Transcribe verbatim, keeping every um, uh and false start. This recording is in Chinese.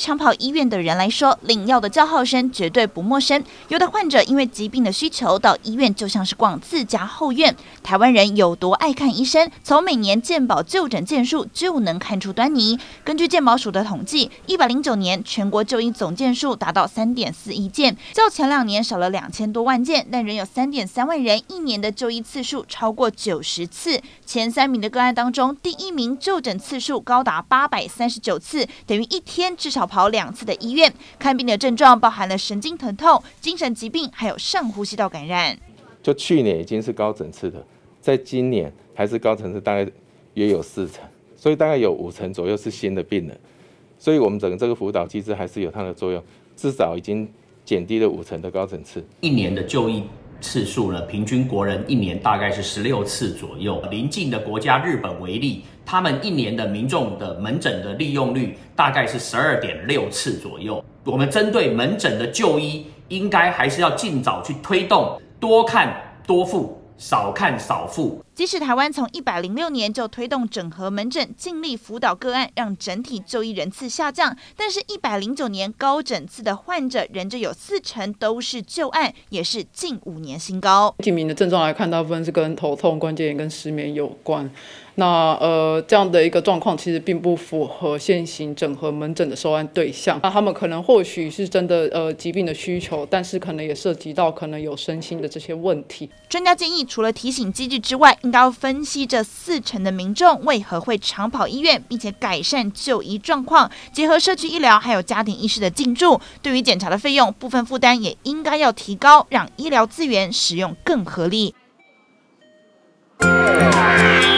长跑医院的人来说，领药的叫号声绝对不陌生。有的患者因为疾病的需求到医院，就像是逛自家后院。台湾人有多爱看医生，从每年健保就诊件数就能看出端倪。根据健保署的统计，一百零九年全国就医总件数达到三点四亿件，较前两年少了两千多万件，但仍有三点三万人一年的就医次数超过九十次。前三名的个案当中，第一名就诊次数高达八百三十九次，等于一天至少跑两次的医院。看病的症状包含了神经疼痛、精神疾病，还有上呼吸道感染。 就去年已经是高诊次的，在今年还是高诊次，大概约有四成，所以大概有五成左右是新的病人。所以我们整个这个辅导机制还是有它的作用，至少已经减低了五成的高诊次。 一年的就医次数呢，平均国人一年大概是十六次左右。邻近的国家日本为例，他们一年的民众的门诊的利用率大概是十二点六次左右。我们针对门诊的就医，应该还是要尽早去推动，多看多付，少看少付。 即使台湾从一百零六年就推动整合门诊，尽力辅导个案，让整体就医人次下降，但是一百零九年高诊次的患者仍旧有四成都是旧案，也是近五年新高。 提名的症状来看，大部分是跟头痛、关节炎跟失眠有关。那呃，这样的一个状况其实并不符合现行整合门诊的收案对象。那他们可能或许是真的呃疾病的需求，但是可能也涉及到可能有身心的这些问题。 专家建议，除了提醒机制之外，应该要分析这四成的民众为何会常跑医院，并且改善就医状况，结合社区医疗还有家庭医师的进驻，对于检查的费用部分负担也应该要提高，让医疗资源使用更合理。